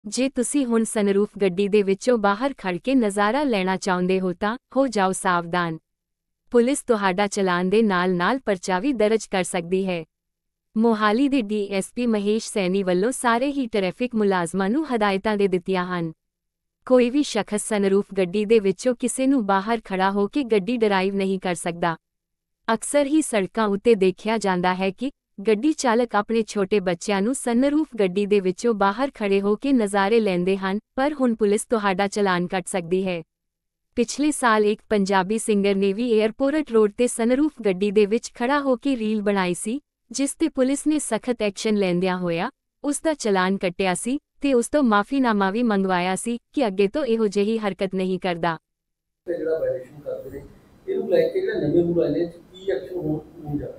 ਜੇ ਤੁਸੀਂ ਹੁਣ ਸਨਰੂਫ ਗੱਡੀ ਦੇ ਵਿੱਚੋਂ ਬਾਹਰ ਖੜ ਕੇ ਨਜ਼ਾਰਾ ਲੈਣਾ ਚਾਹੁੰਦੇ ਹੋ ਤਾਂ ਹੋ ਜਾਓ ਸਾਵਧਾਨ। ਪੁਲਿਸ ਤੁਹਾਡਾ ਚਲਾਨ ਦੇ ਨਾਲ-ਨਾਲ ਪਰਚਾ ਵੀ ਦਰਜ ਕਰ ਸਕਦੀ ਹੈ। ਮੋਹਾਲੀ ਦੇ ਡੀਐਸਪੀ ਮਹੇਸ਼ ਸੈਣੀ ਵੱਲੋਂ ਸਾਰੇ ਹੀ ਟ੍ਰੈਫਿਕ ਮੁਲਾਜ਼ਮਾਂ ਨੂੰ ਹਦਾਇਤਾਂ ਦੇ ਦਿੱਤੀਆਂ ਹਨ। ਕੋਈ ਵੀ ਸ਼ਖਸ ਸਨਰੂਫ ਗੱਡੀ ਦੇ ਵਿੱਚੋਂ ਕਿਸੇ ਨੂੰ ਬਾਹਰ ਖੜਾ ਹੋ ਕੇ ਗੱਡੀ ਡਰਾਈਵ ਨਹੀਂ ਕਰ ਸਕਦਾ। ਅਕਸਰ ਹੀ ਸੜਕਾਂ ਉੱਤੇ ਦੇਖਿਆ ਜਾਂਦਾ ਹੈ ਕਿ ਗੱਡੀ ਚਾਲਕ ਆਪਣੇ ਛੋਟੇ ਬੱਚਿਆਂ ਨੂੰ ਸਨਰੂਫ ਗੱਡੀ ਦੇ ਵਿੱਚੋਂ ਬਾਹਰ ਖੜੇ ਹੋ ਕੇ ਨਜ਼ਾਰੇ ਲੈਂਦੇ ਹਨ, ਪਰ ਹੁਣ ਪੁਲਿਸ ਤੁਹਾਡਾ ਚਲਾਨ ਕੱਟ ਸਕਦੀ ਹੈ। ਪਿਛਲੇ ਸਾਲ ਇੱਕ ਪੰਜਾਬੀ ਸਿੰਗਰ ਨੇ ਵੀ ਏਅਰਪੋਰਟ ਰੋਡ ਤੇ ਸਨਰੂਫ ਗੱਡੀ ਦੇ ਵਿੱਚ ਖੜਾ ਹੋ ਕੇ ਰੀਲ ਬਣਾਈ ਸੀ, ਜਿਸ ਤੇ ਪੁਲਿਸ ਨੇ ਸਖਤ ਐਕਸ਼ਨ ਲੈਂਦਿਆਂ ਹੋਇਆ ਉਸ ਦਾ ਚਲਾਨ ਕੱਟਿਆ ਸੀ ਤੇ ਉਸ ਤੋਂ ਮਾਫੀਨਾਮਾ ਵੀ ਮੰਗਵਾਇਆ ਸੀ ਕਿ ਅੱਗੇ ਤੋਂ ਇਹੋ ਜਿਹੀ ਹਰਕਤ ਨਹੀਂ ਕਰਦਾ। ਜਿਹੜਾ ਵਾਇਲੇਸ਼ਨ ਕਰਦੇ ਨੇ ਇਹਨੂੰ ਲੈ ਕੇ ਜਿਹੜਾ ਨਵੇਂ ਰੂਲ ਆਏ ਨੇ ਕੀ ਐਕਸ਼ਨ ਹੋਣ ਜਾ ਰਿਹਾ?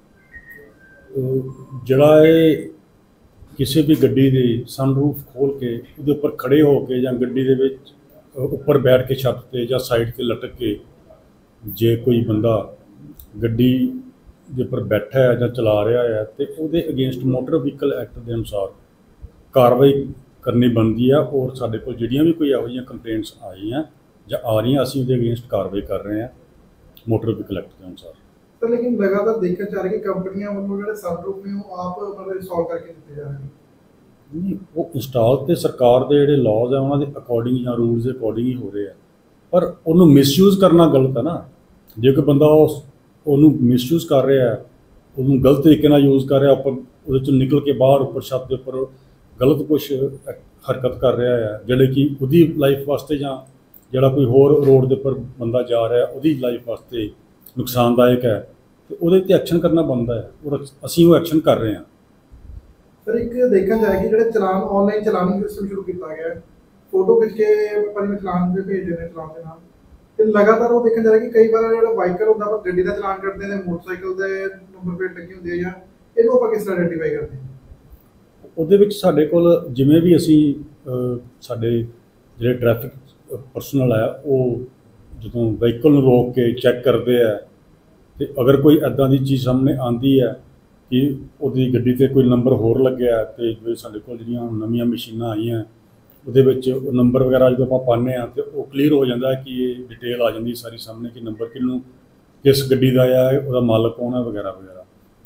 ਜਿਹੜਾ ਇਹ ਕਿਸੇ ਵੀ ਗੱਡੀ ਦੀ ਸਨਰੂਫ ਖੋਲ ਕੇ ਉਹਦੇ ਉੱਪਰ ਖੜੇ ਹੋ ਕੇ ਜਾਂ ਗੱਡੀ ਦੇ ਵਿੱਚ ਉੱਪਰ ਬੈਠ ਕੇ ਛੱਤ ਤੇ ਜਾਂ ਸਾਈਡ ਤੇ ਲਟਕ ਕੇ ਜੇ ਕੋਈ ਬੰਦਾ ਗੱਡੀ ਦੇ ਉੱਪਰ ਬੈਠਾ ਹੈ ਜਾਂ ਚਲਾ ਰਿਹਾ ਹੈ ਤੇ ਉਹਦੇ ਅਗੇਂਸਟ ਮੋਟਰ ਵਹੀਕਲ ਐਕਟ ਦੇ ਅਨੁਸਾਰ ਕਾਰਵਾਈ ਕਰਨੀ ਬਣਦੀ ਆ। ਔਰ ਸਾਡੇ ਕੋਲ ਜਿਹੜੀਆਂ ਵੀ ਕੋਈ ਇਹੋ ਜਿਹੀਆਂ ਕੰਪਲੇਂਟਸ ਆਈਆਂ ਜਾਂ ਆ ਰਹੀਆਂ ਅਸੀਂ ਉਹਦੇ ਅਗੇਂਸਟ ਕਾਰਵਾਈ ਕਰ ਰਹੇ ਹਾਂ ਮੋਟਰ ਵਹੀਕਲ ਐਕਟ ਦੇ ਅਨੁਸਾਰ। तो लेकिन लगातार देखा जा रहा है कि कंपनियां मतलब जो सनरूफ में वो आप मतलब इंस्टॉल करके देते जा रहे हैं। नहीं, वो इंस्टॉल तो सरकार के ਜਿਹੜੇ ਲਾਜ਼ ਹੈ ਉਹਨਾਂ ਦੇ ਅਕੋਰਡਿੰਗ ਜਾਂ ਰੂਲਸ ਦੇ ਅਕੋਰਡਿੰਗ ਹੀ ਹੋ ਰਹੇ ਆ, ਪਰ ਉਹਨੂੰ ਮਿਸਯੂਜ਼ ਕਰਨਾ ਗਲਤ ਹੈ ਨਾ। ਜੇ ਕੋਈ ਬੰਦਾ ਉਹਨੂੰ ਮਿਸਯੂਜ਼ ਕਰ ਰਿਹਾ ਹੈ, ਉਹਨੂੰ ਗਲਤ ਤਰੀਕੇ ਨਾਲ ਯੂਜ਼ ਕਰ ਰਿਹਾ, ਉੱਪਰ ਉਹਦੇ ਚੋਂ ਨਿਕਲ ਕੇ ਬਾਹਰ ਉੱਪਰ ਛੱਤ ਦੇ ਉੱਪਰ ਗਲਤ ਕੁਛ ਹਰਕਤ ਕਰ ਰਿਹਾ ਹੈ ਜਿਹੜੇ ਕਿ ਉਹਦੀ ਲਾਈਫ ਵਾਸਤੇ ਜਾਂ ਜਿਹੜਾ ਕੋਈ ਹੋਰ ਰੋਡ ਦੇ ਉੱਪਰ ਬੰਦਾ ਜਾ ਰਿਹਾ ਉਹਦੀ ਲਾਈਫ ਵਾਸਤੇ ਨੁਕਸਾਨਦਾਇਕ ਹੈ, तो ਉਹਦੇ ਤੇ ਐਕਸ਼ਨ ਕਰਨਾ ਬਣਦਾ ਹੈ ਔਰ ਅਸੀਂ ਉਹ ਐਕਸ਼ਨ ਕਰ ਰਹੇ ਹਾਂ। ਸਰ ਇੱਕ ਦੇਖਿਆ ਜਾਏ ਕਿ ਜਿਹੜੇ ਚਲਾਨ ਆਨਲਾਈਨ ਚਲਾਨ ਸਿਸਟਮ ਸ਼ੁਰੂ ਕੀਤਾ ਗਿਆ ਹੈ, ਫੋਟੋ ਖਿੱਚ ਕੇ ਪਰ ਮੈਂ ਚਲਾਨ ਦੇ ਭੇਜਦੇ ਨੇ ਚਲਾਨ ਦੇ ਨਾਲ ਤੇ ਲਗਾਤਾਰ ਉਹ ਦੇਖਿਆ ਜਾ ਰਿਹਾ ਕਿ ਕਈ ਵਾਰ ਜਿਹੜਾ ਵਾਹੀਕਲ ਹੁੰਦਾ ਪਰ ਗੱਡੀ ਦਾ ਚਲਾਨ ਕੱਟਦੇ ਨੇ, ਮੋਟਰਸਾਈਕਲ ਦੇ ਨੰਬਰ ਪਲੇਟ ਲੱਗੀ ਹੁੰਦੀ ਹੈ ਜਾਂ ਇਹਨੂੰ ਆਪਾਂ ਕਿਸ ਤਰ੍ਹਾਂ ਆਇਡੈਂਟੀਫਾਈ ਕਰਦੇ ਹਾਂ? ਉਹਦੇ ਵਿੱਚ ਸਾਡੇ ਕੋਲ ਜਿਵੇਂ ਵੀ ਅਸੀਂ ਸਾਡੇ ਜਿਹੜੇ ਟ੍ਰੈਫਿਕ ਪਰਸਨਲ ਆ ਉਹ ਜਦੋਂ ਵਾਹੀਕਲ ਨੂੰ ਰੋਕ ਕੇ ਚੈੱਕ ਕਰਦੇ ਆ ਤੇ ਅਗਰ ਕੋਈ ਇੱਦਾਂ ਦੀ ਚੀਜ਼ ਸਾਹਮਣੇ ਆਉਂਦੀ ਹੈ ਕਿ ਉਹਦੀ ਗੱਡੀ ਤੇ ਕੋਈ ਨੰਬਰ ਹੋਰ ਲੱਗਿਆ ਤੇ ਜਿਵੇਂ ਸਾਡੇ ਕੋਲ ਜਿਹੜੀਆਂ ਨਵੀਆਂ ਮਸ਼ੀਨਾਂ ਆਈਆਂ ਉਹਦੇ ਵਿੱਚ ਉਹ ਨੰਬਰ ਵਗੈਰਾ ਜਦੋਂ ਆਪਾਂ ਪਾਉਂਦੇ ਹਾਂ ਤੇ ਉਹ ਕਲੀਅਰ ਹੋ ਜਾਂਦਾ ਕਿ ਇਹ ਡਿਟੇਲ ਆ ਜਾਂਦੀ ਸਾਰੀ ਸਾਹਮਣੇ ਕਿ ਨੰਬਰ ਕਿਹਨੂੰ ਕਿਸ ਗੱਡੀ ਦਾ ਆ, ਉਹਦਾ ਮਾਲਕ ਕੌਣ ਹੈ ਵਗੈਰਾ ਵਗੈਰਾ।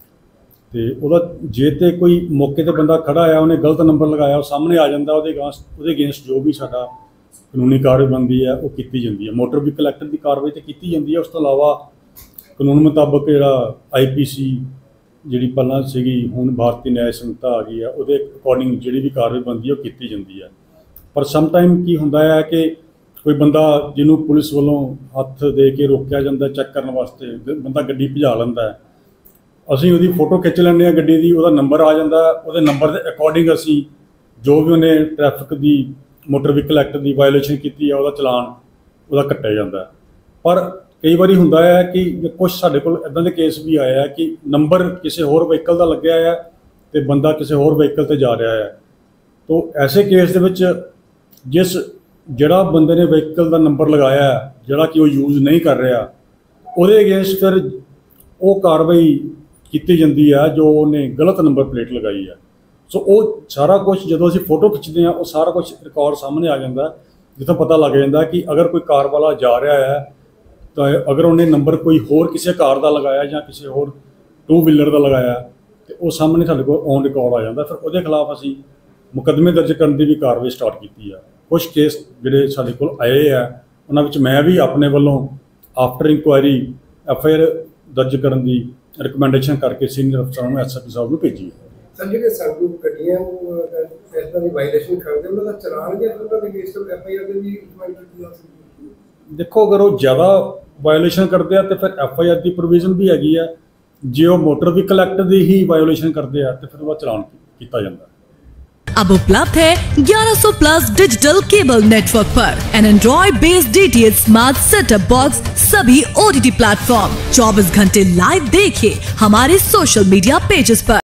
ਤੇ ਉਹਦਾ ਜੇ ਤੇ ਕੋਈ ਮੌਕੇ ਤੇ ਬੰਦਾ ਖੜਾ ਆ ਉਹਨੇ ਗਲਤ ਨੰਬਰ ਲਗਾਇਆ ਉਹ ਸਾਹਮਣੇ ਆ ਜਾਂਦਾ, ਉਹਦੇ ਅਗੇਂਸਟ ਜੋ ਵੀ ਸਾਡਾ ਕਾਨੂੰਨੀ ਕਾਰਵਾਈ ਬਣਦੀ ਹੈ ਉਹ ਕੀਤੀ ਜਾਂਦੀ ਹੈ। ਮੋਟਰ ਵਹੀਕਲ ਐਕਟ ਦੀ ਕਾਰਵਾਈ ਤੇ ਕੀਤੀ ਜਾਂਦੀ ਹੈ। ਉਸ ਤੋਂ ਇਲਾਵਾ ਕਾਨੂੰਨ ਮੁਤਾਬਕ ਜਿਹੜਾ IPC ਜਿਹੜੀ ਪਹਿਲਾਂ ਸੀਗੀ ਹੁਣ ਭਾਰਤੀ ਨਿਆਂ ਸੰਹਿਤਾ ਆ ਗਈ ਹੈ ਉਹਦੇ ਅਕੋਰਡਿੰਗ ਜਿਹੜੀ ਵੀ ਕਾਰਵਾਈ ਬਣਦੀ ਹੈ ਉਹ ਕੀਤੀ ਜਾਂਦੀ ਹੈ। ਪਰ ਸਮ ਟਾਈਮ ਕੀ ਹੁੰਦਾ ਹੈ ਕਿ ਕੋਈ ਬੰਦਾ ਜਿਹਨੂੰ ਪੁਲਿਸ ਵੱਲੋਂ ਹੱਥ ਦੇ ਕੇ ਰੋਕਿਆ ਜਾਂਦਾ ਚੈੱਕ ਕਰਨ ਵਾਸਤੇ, ਬੰਦਾ ਗੱਡੀ ਭਜਾ ਲੈਂਦਾ ਹੈ, ਅਸੀਂ ਉਹਦੀ ਫੋਟੋ ਖਿੱਚ ਲੈਂਦੇ ਹਾਂ ਗੱਡੀ ਦੀ, ਉਹਦਾ ਨੰਬਰ ਆ ਜਾਂਦਾ, ਉਹਦੇ ਨੰਬਰ ਦੇ ਅਕੋਰਡਿੰਗ ਅਸੀਂ ਜੋ ਵੀ ਉਹਨੇ ਟ੍ਰੈਫਿਕ ਦੀ ਮੋਟਰ ਵਹੀਕਲ ਐਕਟ ਦੀ ਵਾਇਓਲੇਸ਼ਨ ਕੀਤੀ ਹੈ ਉਹਦਾ ਚਲਾਨ ਉਹਦਾ ਕੱਟਿਆ ਜਾਂਦਾ। ਪਰ ਕਈ ਵਾਰੀ ਹੁੰਦਾ ਹੈ ਕਿ ਕੁਛ ਸਾਡੇ ਕੋਲ ਇੱਦਾਂ ਦੇ ਕੇਸ ਵੀ ਆਏ ਆ ਕਿ ਨੰਬਰ ਕਿਸੇ ਹੋਰ ਵਹੀਕਲ ਦਾ ਲੱਗਿਆ ਹੈ ਤੇ ਬੰਦਾ ਕਿਸੇ ਹੋਰ ਵਹੀਕਲ ਤੇ ਜਾ ਰਿਹਾ ਹੈ। ਤਾਂ ਐਸੇ ਕੇਸ ਦੇ ਵਿੱਚ ਜਿਹੜਾ ਬੰਦੇ ਨੇ ਵਹੀਕਲ ਦਾ ਨੰਬਰ ਲਗਾਇਆ ਹੈ ਜਿਹੜਾ ਕਿ ਉਹ ਯੂਜ਼ ਨਹੀਂ ਕਰ ਰਿਹਾ ਉਹਦੇ ਅਗੇਂਸਟ ਫਿਰ ਉਹ ਕਾਰਵਾਈ ਕੀਤੀ ਜਾਂਦੀ ਹੈ ਜੋ ਉਹਨੇ ਗਲਤ ਨੰਬਰ ਪਲੇਟ ਲਗਾਈ ਹੈ। ਸੋ ਉਹ ਸਾਰਾ ਕੁਛ ਜਦੋਂ ਅਸੀਂ ਫੋਟੋ ਖਿੱਚਦੇ ਹਾਂ ਉਹ ਸਾਰਾ ਕੁਛ ਰਿਕਾਰਡ ਸਾਹਮਣੇ ਆ ਜਾਂਦਾ, ਜਿੱਥੋਂ ਪਤਾ ਲੱਗ ਜਾਂਦਾ ਕਿ ਅਗਰ ਕੋਈ ਕਾਰ ਵਾਲਾ ਜਾ ਰਿਹਾ ਹੈ ਤਾਂ ਅਗਰ ਉਹਨੇ ਨੰਬਰ ਕੋਈ ਹੋਰ ਕਿਸੇ ਕਾਰ ਦਾ ਲਗਾਇਆ ਜਾਂ ਕਿਸੇ ਹੋਰ 2 ਵੀਲਰ ਦਾ ਲਗਾਇਆ ਤੇ ਉਹ ਸਾਹਮਣੇ ਸਾਡੇ ਕੋਲ ਔਨ ਰਿਕਾਰਡ ਆ ਜਾਂਦਾ। ਫਿਰ ਉਹਦੇ ਖਿਲਾਫ ਅਸੀਂ ਮੁਕੱਦਮੇ ਦਰਜ ਕਰਨ ਦੀ ਵੀ ਕਾਰਵਾਈ ਸਟਾਰਟ ਕੀਤੀ ਆ। ਕੁਛ ਕੇਸ ਜਿਹੜੇ ਸਾਡੇ ਕੋਲ ਆਏ ਆ ਉਹਨਾਂ ਵਿੱਚ ਮੈਂ ਵੀ ਆਪਣੇ ਵੱਲੋਂ ਆਫਟਰ ਇਨਕੁਆਇਰੀ FIR ਦਰਜ ਕਰਨ ਦੀ ਰਿਕਮੈਂਡੇਸ਼ਨ ਕਰਕੇ ਸੀਨੀਅਰ ਅਫਸਰਾਂ ਨੂੰ SSP ਸਾਹਿਬ ਨੂੰ ਭੇਜੀ ਹੈ। ਸਰ ਜਿਹੜੇ ਸਨਰੂਫ ਗੱਡੀਆਂ ਇਸ ਤਰ੍ਹਾਂ ਦੀ ਵਾਇਲੇਸ਼ਨ ਕਰਦੇ ਉਹਨਾਂ ਦਾ ਚਲਾਨ ਜਾਂ ਉਹਨਾਂ ਦੇ ਅਗੇਂਸਟ FIR ਦੇ ਵੀ ਇਨਕੁਆਇਰੀ ਕੀਤੀ ਜਾ ਸਕਦੀ ਹੈ? ਦੇਖੋ ਅਗਰ ਉਹ ਜ਼ਿਆਦਾ ਵਾਇਓਲੇਸ਼ਨ ਕਰਦੇ ਆ ਤੇ ਫਿਰ FIR ਦੀ ਪ੍ਰੋਵੀਜ਼ਨ ਵੀ ਹੈਗੀ ਆ। ਜੇ ਉਹ ਮੋਟਰ ਵਹੀਕਲ ਐਕਟ ਦੀ ਹੀ ਵਾਇਓਲੇਸ਼ਨ ਕਰਦੇ ਆ ਤੇ ਫਿਰ ਉਹਦਾ ਚਲਾਨ ਕੀਤਾ ਜਾਂਦਾ। अब उपलब्ध है 1100 प्लस डिजिटल केबल नेटवर्क पर an Android based DTH smart setup box सभी OTT प्लेटफॉर्म 24 घंटे लाइव देखिए हमारे सोशल मीडिया पेजेस पर।